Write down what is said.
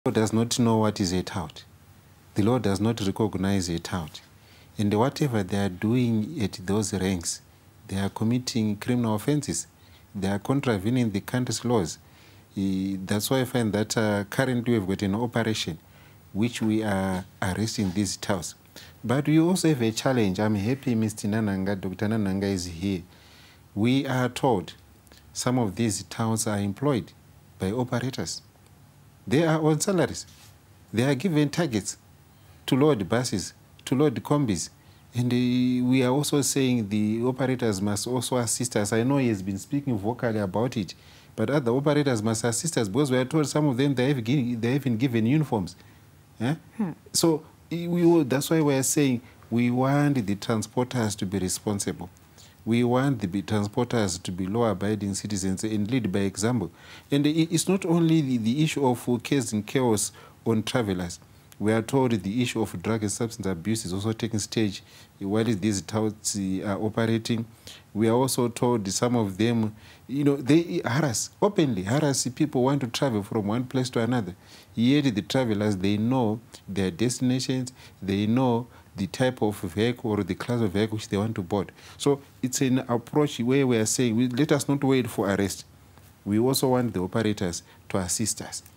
law does not know what is a tout. The law does not recognize a tout. And whatever they are doing at those ranks, they are committing criminal offenses. They are contravening the country's laws. That's why I find that currently we've got an operation which we are arresting these touts. But we also have a challenge. I'm happy Mr. Nananga, Dr. Nananga is here. We are told some of these touts are employed by operators. They are on salaries. They are given targets to load buses, to load combis. And we are also saying the operators must also assist us. I know he has been speaking vocally about it, but other operators must assist us because we are told some of them they have been given uniforms. Eh? So that's why we are saying we want the transporters to be responsible. We want the transporters to be law-abiding citizens and lead by example. And it's not only the issue of causing chaos on travelers. We are told the issue of drug and substance abuse is also taking stage while these touts are operating. We are also told some of them, they openly harass people who want to travel from one place to another. Yet the travelers, they know their destinations, they know the type of vehicle or the class of vehicle which they want to board. So it's an approach where we are saying, let us not wait for arrest. We also want the operators to assist us.